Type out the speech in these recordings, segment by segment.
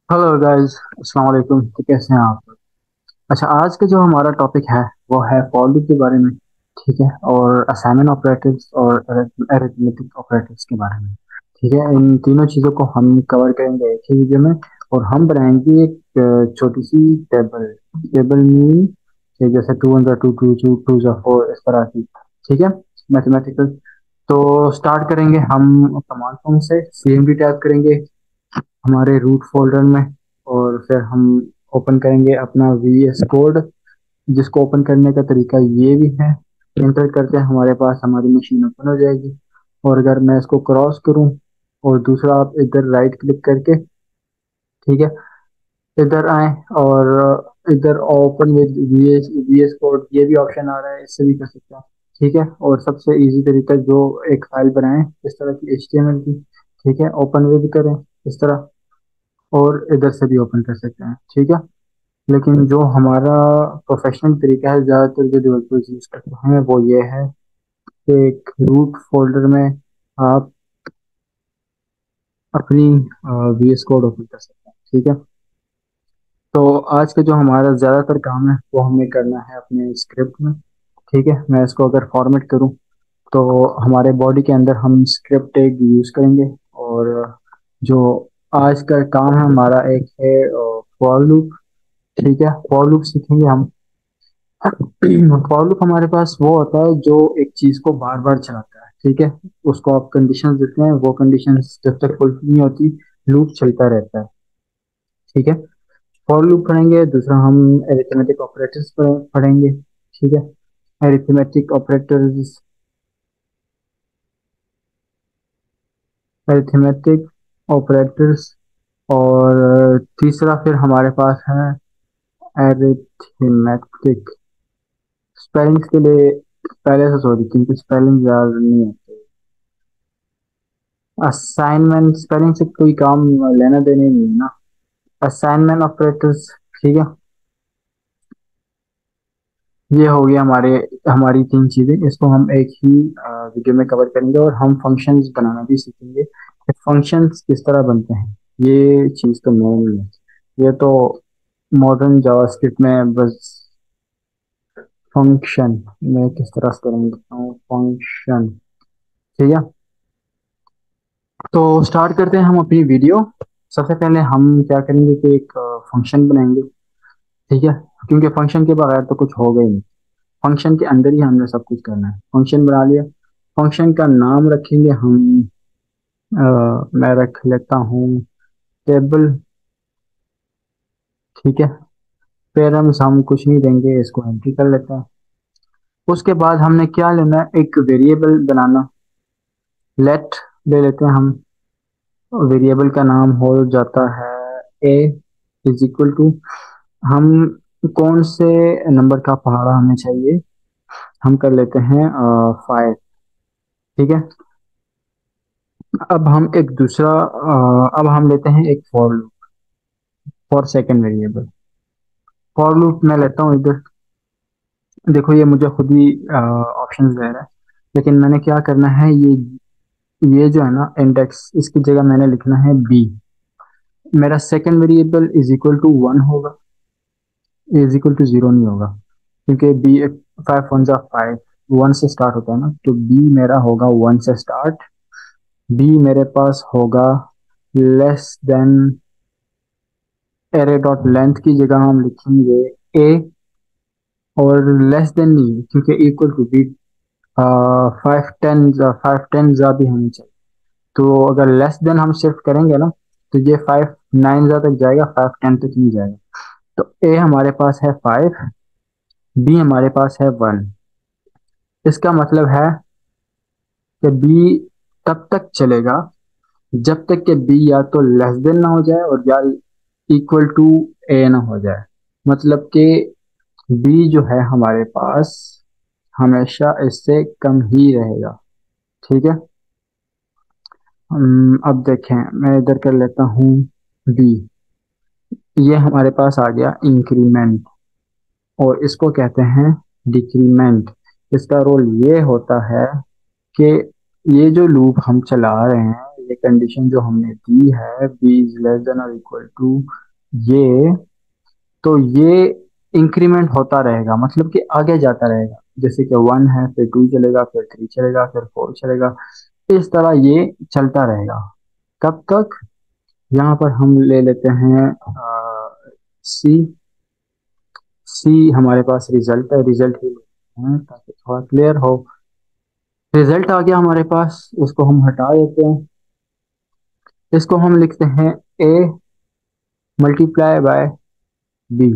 Hello guys, अस्सलाम वालेकुम। तो कैसे हैं आप? अच्छा, आज का जो हमारा टॉपिक है वो है फॉर लूप के बारे में। ठीक है, और असाइनमेंट ऑपरेटर्स और अरिथमेटिक ऑपरेटर्स के बारे में। ठीक है, इन तीनों चीज़ों को हम कवर करेंगे एक ही वीडियो में। और हम बनाएंगे एक छोटी सी टेबल। टेबल में कि जैसे टू वन ज़ा टू, टू टू टू ज़ा फोर, इस तरह की। ठीक है, मैथमेटिकल। तो स्टार्ट करेंगे हम कमांड प्रॉम्प्ट से, सीएमडी टाइप करेंगे हमारे रूट फोल्डर में। और फिर हम ओपन करेंगे अपना वीएस कोड, जिसको ओपन करने का तरीका ये भी है। इंटर करके हमारे पास हमारी मशीन ओपन हो जाएगी। और अगर मैं इसको क्रॉस करूं और दूसरा आप इधर राइट क्लिक करके, ठीक है, इधर आए और इधर open with VS VS code, ये भी ऑप्शन आ रहा है, इससे भी कर सकते हैं। ठीक है, और सबसे इजी तरीका जो एक फाइल बनाएं इस तरह की एचटीएमएल की। ठीक है, ओपन विद करें इस तरह, और इधर से भी ओपन कर सकते हैं। ठीक है, लेकिन जो हमारा प्रोफेशनल तरीका है, ज़्यादातर जो डेवलपर्स यूज़ करते हैं वो ये है कि एक रूट फोल्डर में आप अपनी वीएस कोड ओपन कर सकते हैं। ठीक है, तो आज का जो हमारा ज़्यादातर काम है वो हमें करना है अपने स्क्रिप्ट में। ठीक है, मैं इसको अगर फॉर्मेट करूँ तो हमारे बॉडी के अंदर हम स्क्रिप्ट टैग यूज़ करेंगे। और जो आज का काम है हमारा, एक है फॉर लूप। ठीक है, फॉर लूप सीखेंगे हम। फॉर लूप हमारे पास वो होता है जो एक चीज को बार बार चलाता है। ठीक है, उसको आप कंडीशंस देते हैं, वो कंडीशंस जब तक फुलफिल नहीं होती लूप चलता रहता है। ठीक है, फॉर लूप पढ़ेंगे। दूसरा हम अरिथमेटिक ऑपरेटर्स पढ़ेंगे। ठीक है, अरिथमेटिक ऑपरेटर्स, अरिथमेटिक ऑपरेटर्स। और तीसरा फिर हमारे पास है अरिथमेटिक। स्पेलिंग्स के लिए पहले से सॉरी, क्योंकि स्पेलिंग याद नहीं है। असाइनमेंट स्पेलिंग से कोई काम लेना देना नहीं है ना। Assignment operators. ठीक है, ये हो गया हमारे हमारी तीन चीजें। इसको हम एक ही वीडियो में कवर करेंगे, और हम फंक्शंस बनाना भी सीखेंगे कि फंक्शंस किस तरह बनते हैं। ये चीज तो मेन है, ये तो मॉडर्न जावास्क्रिप्ट में बस फंक्शन में किस तरह से करेंगे, फंक्शन। ठीक है, तो स्टार्ट करते हैं हम अपनी वीडियो। सबसे पहले हम क्या करेंगे कि एक फंक्शन बनाएंगे। ठीक है, क्योंकि फंक्शन के बगैर तो कुछ होगा ही नहीं। फंक्शन के अंदर ही हमने सब कुछ करना है। फंक्शन बना लिया। फंक्शन का नाम रखेंगे हम, मैं रख लेता हूँ टेबल। ठीक है, पेरेंट्स हम कुछ नहीं देंगे, इसको एंट्री कर लेते हैं। उसके बाद हमने क्या लेना है, एक वेरिएबल बनाना। लेट ले लेते हैं हम। वेरिएबल का नाम हो जाता है ए इज इक्वल टू, हम कौन से नंबर का पहाड़ा हमें चाहिए, हम कर लेते हैं 5। ठीक है, अब हम एक दूसरा अब हम लेते हैं एक for loop, for second variable. For loop मैं लेता हूँ इधर। देखो, ये मुझे खुद ही ऑप्शंस दे रहा है, लेकिन मैंने क्या करना है, ये जो है ना इंडेक्स, इसकी जगह मैंने लिखना है बी। मेरा second variable is equal to 1 होगा, इज इक्वल टू 0 नहीं होगा, क्योंकि बी, 5 1 5, 1 से स्टार्ट होता है ना, तो बी मेरा होगा 1 से स्टार्ट। बी मेरे पास होगा less than, array dot length की जगह हम लिखेंगे ए। और लेस देन नहीं, क्योंकि इक्वल टू बी, 5 10 भी होनी चाहिए। तो अगर लेस देन हम सिर्फ करेंगे ना, तो ये 5 9 तक जाएगा, 5 10 तक नहीं जाएगा। तो ए हमारे पास है 5, बी हमारे पास है 1। इसका मतलब है कि बी तब तक चलेगा जब तक कि बी या तो लेस देन ना हो जाए और या इक्वल टू ए ना हो जाए। मतलब कि बी जो है हमारे पास हमेशा इससे कम ही रहेगा। ठीक है, अब देखें, मैं इधर कर लेता हूँ बी। ये हमारे पास आ गया इंक्रीमेंट, और इसको कहते हैं डिक्रीमेंट। इसका रोल ये होता है कि ये जो लूप हम चला रहे हैं, ये कंडीशन जो हमने दी है बी इज लेस देन और इक्वल टू ये, तो ये इंक्रीमेंट होता रहेगा, मतलब कि आगे जाता रहेगा। जैसे कि 1 है, फिर 2 चलेगा, फिर 3 चलेगा, फिर 4 चलेगा, इस तरह ये चलता रहेगा। कब तक? यहाँ पर हम ले लेते हैं सी। सी हमारे पास रिजल्ट है, रिजल्ट ही लेते हैं ताकि थोड़ा क्लियर हो। रिजल्ट आ गया हमारे पास, इसको हम हटा देते हैं। इसको हम लिखते हैं ए मल्टीप्लाई बाय बी।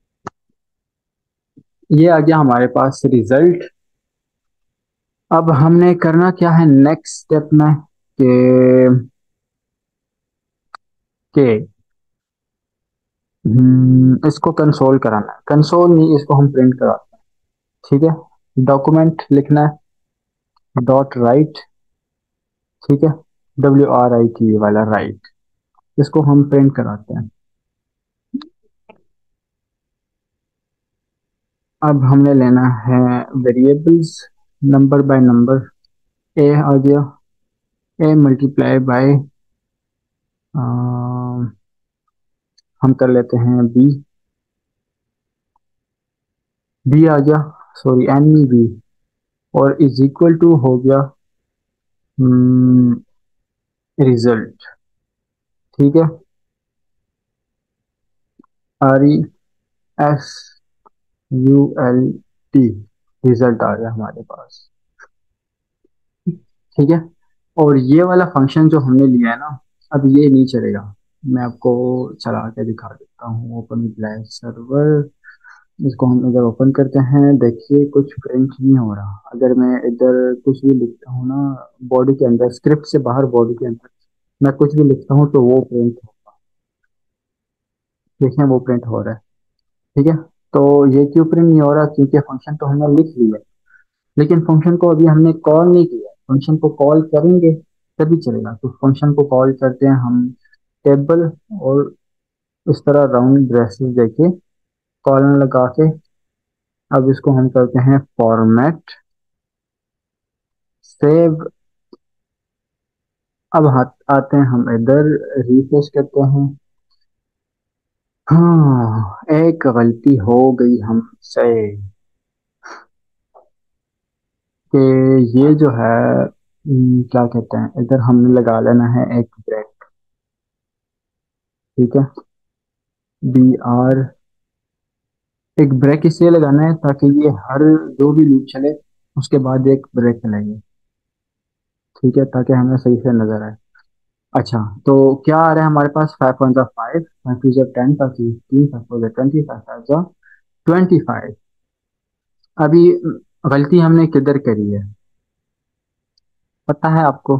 ये आ गया हमारे पास रिजल्ट। अब हमने करना क्या है नेक्स्ट स्टेप में कि के इसको कंसोल कराना है। कंसोल नहीं, इसको हम प्रिंट कराते हैं। ठीक है, डॉक्यूमेंट लिखना है डॉट राइट। ठीक है, WRIT वाला राइट, इसको हम प्रिंट कराते हैं। अब हमने लेना है variables number by number. A आ गया, ए मल्टीप्लाई बाय हम कर लेते हैं बी। बी आ गया, सॉरी एन ई बी, और इज इक्वल टू हो गया रिजल्ट। ठीक है, RESULT, रिजल्ट आ गया हमारे पास। ठीक है, और ये वाला फंक्शन जो हमने लिया है ना, अब ये नहीं चलेगा। मैं आपको चला के दिखा देता हूँ। ओपन प्ले सर्वर, इसको हम इधर ओपन करते हैं। देखिए कुछ प्रिंट नहीं हो रहा। अगर मैं इधर कुछ भी लिखता हूँ ना, बॉडी के अंदर, स्क्रिप्ट से बाहर बॉडी के अंदर मैं कुछ भी लिखता हूँ तो वो प्रिंट होगा। देखिए वो प्रिंट हो रहा है। ठीक है, तो ये क्यों प्रिंट नहीं हो रहा? क्योंकि फंक्शन तो हमने लिख लिया, लेकिन फंक्शन को अभी हमने कॉल नहीं किया। फंक्शन को कॉल करेंगे तभी चलेगा। तो फंक्शन को कॉल करते हैं हम टेबल, और इस तरह राउंड ब्रेसेस देके कॉलन लगा के, अब इसको हम करते हैं फॉर्मेट सेव। अब हाथ आते हैं हम इधर, रिफ्रेश करते हैं। हाँ, एक गलती हो गई हमसे कि ये जो है क्या कहते हैं, इधर हमने लगा लेना है एक ब्रेक। ठीक है, BR, एक ब्रेक इसलिए लगाना है ताकि ये हर जो भी लूप चले उसके बाद एक ब्रेक लगेगी। ठीक है, ताकि हमें सही से नजर आए। अच्छा, तो क्या आ रहा है हमारे पास? 5 1 5, 5 2 10, ताकि 3 5 4 20, 5 5 25। अभी गलती हमने किधर करी है पता है आपको?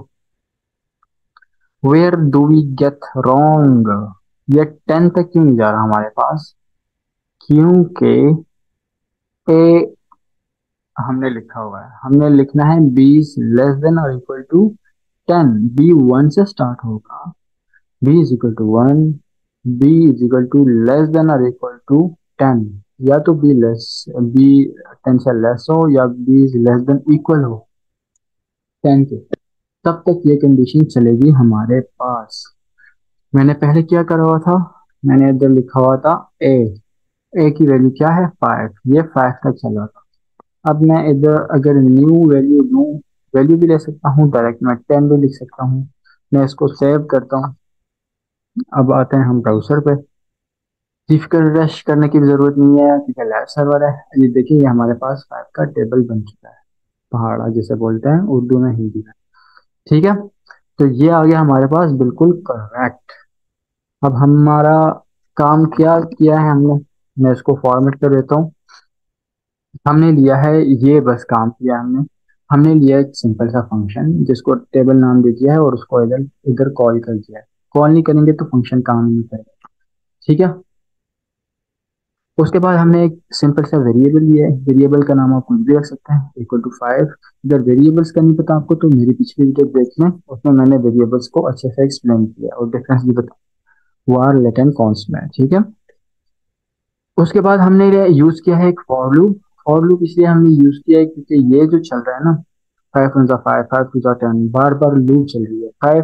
Where do we get wrong? ये 10 तक क्यों नहीं जा रहा हमारे पास? क्योंकि ए हमने लिखा हुआ है, हमने लिखना है बी इज लेस देन और इक्वल टू 10। बी 1 से स्टार्ट होगा, B is equal to 1, B is equal to less than और इक्वल टू 10। या तो बी 10 से लेस हो, या B is less than equal हो 10 के। तब तक ये कंडीशन चलेगी हमारे पास। मैंने पहले क्या करा हुआ था? मैंने इधर लिखा हुआ था ए। ए की वैल्यू क्या है? 5। ये 5 तक चला था। अब मैं इधर अगर न्यू वैल्यू लूँ, वैल्यू भी ले सकता हूँ, डायरेक्ट मैं 10 भी लिख सकता हूँ। मैं इसको सेव करता हूँ। अब आते हैं हम ब्राउजर पे। रिफ्रेश करने की भी जरूरत नहीं है क्योंकि लाइव सर्वर है। ये देखिए, ये हमारे पास 5 का टेबल बन चुका है, पहाड़ा जिसे बोलते हैं उर्दू में, हिंदी में। ठीक है, तो ये आ गया हमारे पास बिल्कुल करेक्ट। अब हमारा काम क्या किया है हमने? मैं इसको फॉर्मेट कर देता हूँ। हमने लिया है, ये बस काम किया हमने। हमने लिया एक सिंपल सा फंक्शन जिसको टेबल नाम दे दिया है, और उसको इधर इधर कॉल कर दिया है। कॉल नहीं करेंगे तो फंक्शन काम नहीं करेगा। ठीक है, उसके बाद हमने एक सिंपल सा वेरिएबल लिया है। वेरिएबल का नाम आप कुछ भी रख सकते हैं, इक्वल टू 5। अगर वेरिएबल्स का नहीं पता आपको तो मेरी पिछली वीडियो देख लें, उसमें मैंने वेरिएबल्स को अच्छे से एक्सप्लेन किया और डिफरेंस भी बताया वार लेट एंड कॉन्स्ट में। ठीक है, उसके बाद हमने यूज किया है एक फॉर लूप। फॉर लूप इसलिए हमने यूज किया है क्योंकि ये जो चल रहा है ना, 5 1 5, 5 2 10, बार बार लूप चल रही है। 5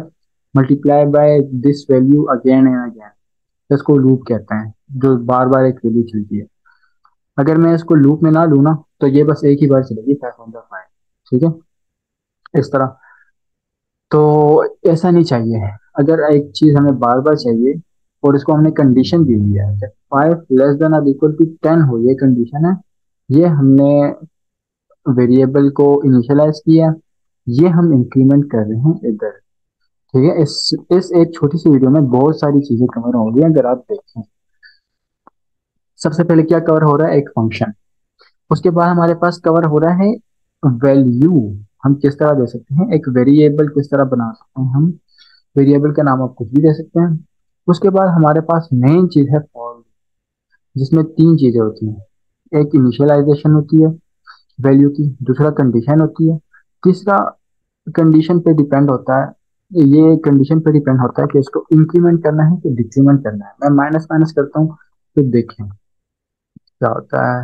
multiply by this value again and again, इसको लूप कहते हैं, जो बार बार एक वैल्यू चलती है। अगर मैं इसको लूप में ना लूँ ना, तो ये बस एक ही बार चलेगी 5 ठीक है, इस तरह। तो ऐसा नहीं चाहिए। अगर एक चीज हमें बार बार चाहिए और इसको हमने कंडीशन दी हुई है कि 5 < 10 हो, ये कंडीशन है, ये हमने वेरिएबल को इनिशियलाइज किया, ये हम इंक्रीमेंट कर रहे हैं इधर। ठीक है, इस एक छोटी सी वीडियो में बहुत सारी चीजें कवर होंगी अगर आप देखें। सबसे पहले क्या कवर हो रहा है, एक फंक्शन। उसके बाद हमारे पास कवर हो रहा है वैल्यू, हम किस तरह दे सकते हैं, एक वेरिएबल किस तरह बना सकते हैं हम, वेरिएबल का नाम आप कुछ भी दे सकते हैं। उसके बाद हमारे पास मेन चीज है फॉर, जिसमें तीन चीजें होती हैं, एक इनिशियलाइजेशन होती है वैल्यू की, दूसरा कंडीशन होती है, तीसरा कंडीशन पे डिपेंड होता है, ये कंडीशन पे डिपेंड होता है कि इसको इंक्रीमेंट करना है कि डिक्रीमेंट करना है। मैं माइनस माइनस करता हूँ, तो देखें क्या होता है,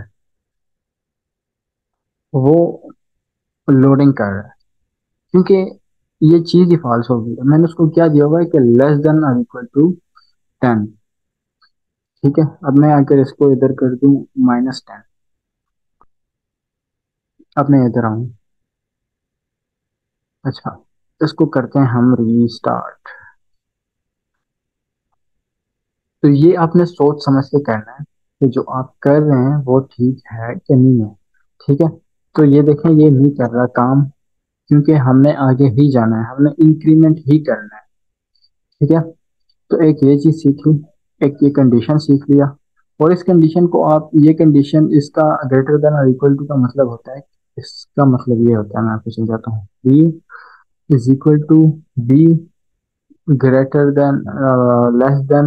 वो लोडिंग कर रहा है, क्योंकि ये चीज ही फॉल्स होगी। मैंने उसको क्या दिया हुआ है कि लेस देन और इक्वल टू 10। ठीक है, अब मैं अगर इसको इधर कर दूं -10, अब मैं इधर आऊं, अच्छा, इसको करते हैं हम रीस्टार्ट। तो ये आपने सोच समझ के करना है कि जो आप कर रहे हैं वो ठीक है कि नहीं है। ठीक है, तो ये देखें, ये नहीं कर रहा काम, क्योंकि हमने आगे ही जाना है, हमने इंक्रीमेंट ही करना है। ठीक है, तो एक ये चीज सीख ली, एक ये कंडीशन सीख लिया। और इस कंडीशन को आप, ये कंडीशन इसका ग्रेटर देन और इक्वल टू का मतलब होता है, इसका मतलब ये होता है, मैं आपको समझाता हूँ, B is equal to B greater than less than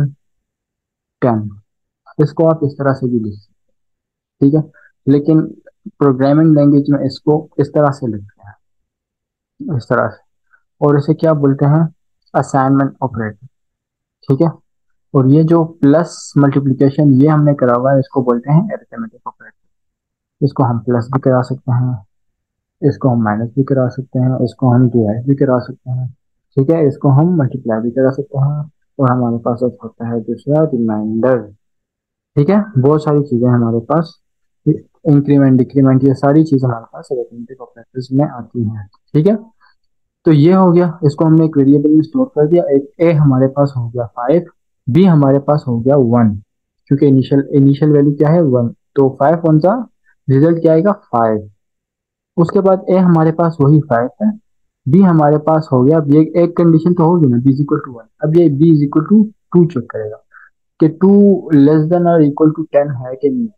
10। इसको आप इस तरह से भी लिख सकते हैं। ठीक है, लेकिन प्रोग्रामिंग लैंग्वेज में इसको इस तरह से लिखते हैं, इस तरह से। और इसे क्या बोलते हैं, असाइनमेंट ऑपरेटर। ठीक है, और ये जो प्लस मल्टीप्लिकेशन ये हमने करा हुआ है, इसको बोलते हैं अरिथमेटिक ऑपरेटर। इसको हम प्लस भी करा सकते हैं, इसको हम माइनस भी करा सकते हैं, इसको हम डिवाइड भी करा सकते हैं। ठीक है, इसको हम मल्टीप्लाई भी करा सकते हैं। और हमारे पास एक होता है दूसरा रिमाइंडर। ठीक है, बहुत सारी चीजें हमारे पास, इंक्रीमेंट डिक्रीमेंट, ये सारी चीजें हमारे पास अरिथमेटिक ऑपरेटर्स में आती हैं। ठीक है, तो ये हो गया, इसको हमने एक वेरिएबल में स्टोर कर दिया। एक ए हमारे पास हो गया 5, बी हमारे पास हो गया 1, क्योंकि इनिशियल इनिशियल वैल्यू क्या है 1, तो 5 कौन सा रिजल्ट क्या आएगा 5। उसके बाद ए हमारे पास वही 5 है, बी हमारे पास हो गया, अब ये एक कंडीशन तो होगी ना, बी इज इक्वल टू 1, अब ये B is equal to 2 check करेगा कि 2 लेस देन और इक्वल टू 10 है कि नहीं।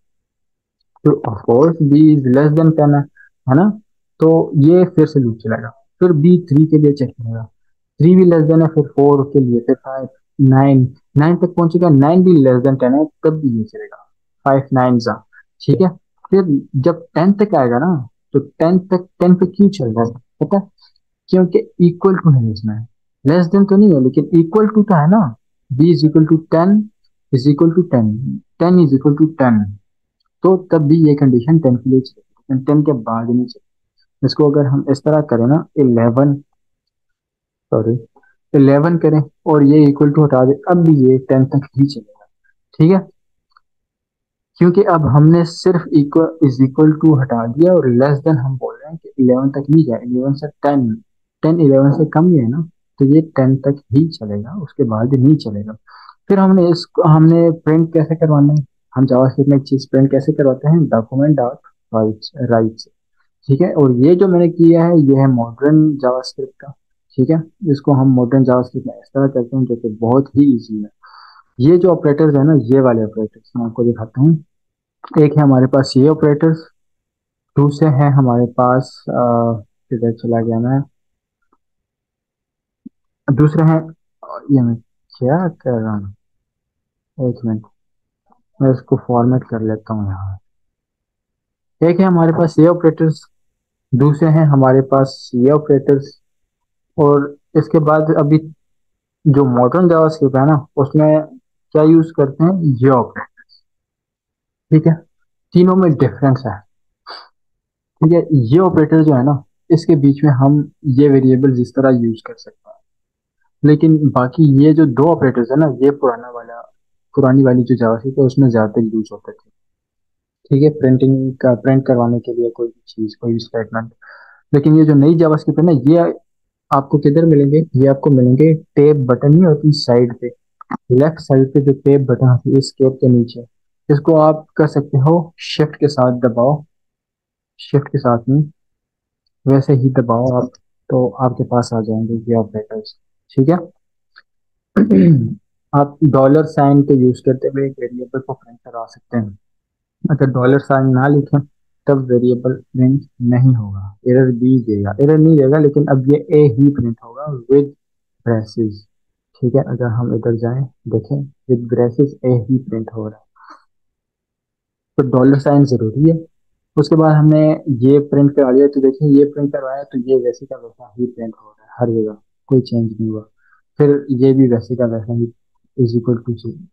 तो of course B is less than 10 है ना। तो ये फिर से लूप चलेगा, फिर बी 3 के लिए चेक करेगा, 3 भी लेस देन है, फिर 4 के लिए, फिर 5, 9, 9 तक पहुंचेगा, 9 भी लेस देन 10 है, तब भी ये चलेगा, 5 9 जा। ठीक है, फिर जब 10 तक आएगा ना, तो 10 तक, 10 पे क्यों चल रहा है पता है? क्योंकि इक्वल टू है इसमें, लेस देन तो नहीं है लेकिन इक्वल टू तो है ना। B is equal to 10 is equal to 10, 10 is equal to 10, तो तब भी ये कंडीशन 10 के लिए चलेगी, लेकिन 10 के बाद नहीं चलेगी। इसको अगर हम इस तरह करें ना, 11, सॉरी 11 करें और ये इक्वल टू हटा दे, अब भी ये 10 तक ही चलेगा। ठीक है, क्योंकि अब हमने सिर्फ इक्वल इज इक्वल टू हटा दिया और लेस देन हम बोल रहे हैं कि 11 तक नहीं जाए, 11 से 10, 10 11 से कम ही है ना, तो ये 10 तक ही चलेगा, उसके बाद नहीं चलेगा। फिर हमने प्रिंट कैसे करवाना है, हम जावास्क्रिप्ट में एक चीज प्रिंट कैसे करवाते हैं, डॉक्यूमेंट डॉट राइट। ठीक है, और ये जो मैंने किया है ये है मॉडर्न जावास्क्रिप्ट का। ठीक है, इसको हम मॉडर्न जावास्क्रिप्ट में इस तरह करते हैं, जो कि बहुत ही इजी है। ये जो ऑपरेटर्स है ना, ये वाले ऑपरेटर्स मैं आपको दिखाता हूँ। एक है हमारे पास ये ऑपरेटर्स, दूसरे हैं हमारे पास किधर चला गया मैं, दूसरे हैं, ये मैं क्या कर रहा हूँ, एक मिनट, मैं इसको फॉर्मेट कर लेता हूँ यहाँ। एक है हमारे पास ये ऑपरेटर्स, दूसरे हैं हमारे पास ये ऑपरेटर्स, और इसके बाद अभी जो मॉडर्न जावास्क्रिप्ट है ना, उसमें क्या यूज करते हैं, ये ऑपरेटर। ठीक है, तीनों में डिफरेंस है। ठीक है, ये ऑपरेटर जो है ना, इसके बीच में हम ये वेरिएबल जिस तरह यूज कर सकते हैं, लेकिन बाकी ये जो दो ऑपरेटर्स है ना, ये पुरानी वाली जो जावास्क्रिप्ट है उसमें ज्यादा यूज होते थे। ठीक है, प्रिंटिंग का प्रिंट करवाने के लिए कोई भी चीज, कोई भी स्टेटमेंट। लेकिन ये जो नई जावास्क्रिप्ट है ना, ये आपको किधर मिलेंगे? ये आपको मिलेंगे टेब बटन नहीं होती साइड पे, लेफ्ट साइड पे जो टेब बटन होती है इस टेब के नीचे। इसको आप कर सकते हो शिफ्ट के साथ दबाओ, शिफ्ट के साथ में वैसे ही दबाओ आप, तो आपके पास आ जाएंगे ये ऑपरेटर्स। ठीक है। आप डॉलर साइन को यूज करते हुए एक वेरिएबल को प्रिंट करा सकते हैं। अगर डॉलर साइन ना लिखें तब वेरिएबल प्रिंट नहीं होगा, एरर भी देगा, एरर नहीं देगा, लेकिन अब ये ए ही प्रिंट होगा विद ब्रेसेस। ठीक है, अगर हम इधर जाएं, देखें, विद ब्रेसेस ए ही प्रिंट हो रहा है। तो डॉलर साइन जरूरी है। उसके बाद हमने ये प्रिंट करा लिया, तो देखिए ये प्रिंट करवाया तो ये वैसे का वैसा ही प्रिंट हो रहा है हर जगह, कोई चेंज नहीं हुआ। फिर ये भी वैसे का वैसा ही इज इक्वल टू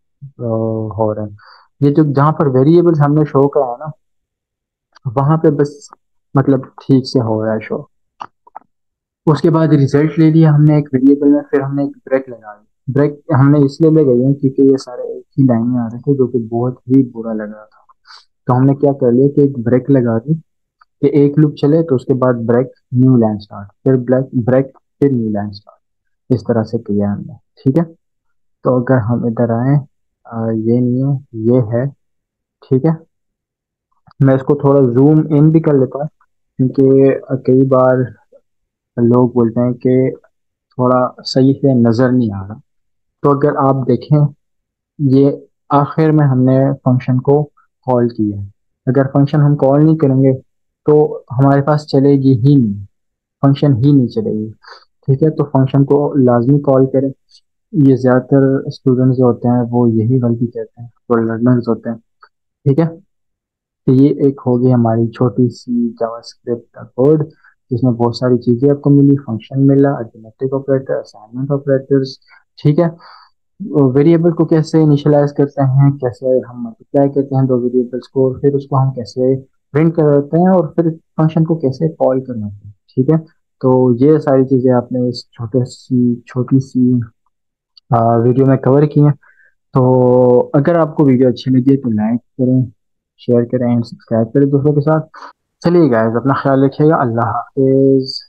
हो रहा है। ये जो जहाँ पर वेरिएबल्स हमने शो करा है ना, वहां पे बस मतलब ठीक से हो रहा है शो। उसके बाद रिजल्ट ले लिया हमने एक वेरिएबल में, फिर हमने एक ब्रेक लगा दी। ब्रेक हमने इसलिए ले गए हैं क्योंकि ये सारे एक ही लाइन में आ रहे थे, जो कि बहुत ही बुरा लग रहा था। तो हमने क्या कर लिया कि एक ब्रेक लगा दी कि एक लूप चले तो उसके बाद ब्रेक, न्यू लाइन स्टार्ट, फिर ब्रेक ब्रेक, फिर न्यू लाइन स्टार्ट, इस तरह से किया हमने। ठीक है। तो अगर हम इधर आए, ये नहीं है, ये है। ठीक है। मैं इसको थोड़ा जूम इन भी कर लेता हूँ क्योंकि कई बार लोग बोलते हैं कि थोड़ा सही से नजर नहीं आ रहा। तो अगर आप देखें, ये आखिर में हमने फंक्शन को कॉल किया है। अगर फंक्शन हम कॉल नहीं करेंगे तो हमारे पास चलेगी ही नहीं, फंक्शन ही नहीं चलेगी। ठीक है, तो फंक्शन को लाजमी कॉल करें। ये ज़्यादातर स्टूडेंट्स जो होते हैं वो यही गलती करते हैं, जो लर्नर्स होते हैं। ठीक है। तो ये एक होगी हमारी छोटी सी जावास्क्रिप्ट का कोड, जिसमें बहुत सारी चीज़ें आपको मिली, फंक्शन मिला, अरिथमेटिक ऑपरेटर, असाइनमेंट ऑपरेटर्स। ठीक है। वेरिएबल को कैसे इनिशियलाइज करते हैं, कैसे हम मल्टीप्लाई करते हैं दो वेरिएबल्स को, और फिर उसको हम कैसे प्रिंट करते हैं, और फिर फंक्शन को कैसे कॉल करना है। ठीक है। तो ये सारी चीज़ें आपने इस छोटी सी वीडियो में कवर की हैं। तो अगर आपको वीडियो अच्छी लगी है तो लाइक करें, शेयर करें एंड सब्सक्राइब करें दोस्तों के साथ। चलिए गाइस, अपना ख्याल रखिएगा। अल्लाह हाफिज।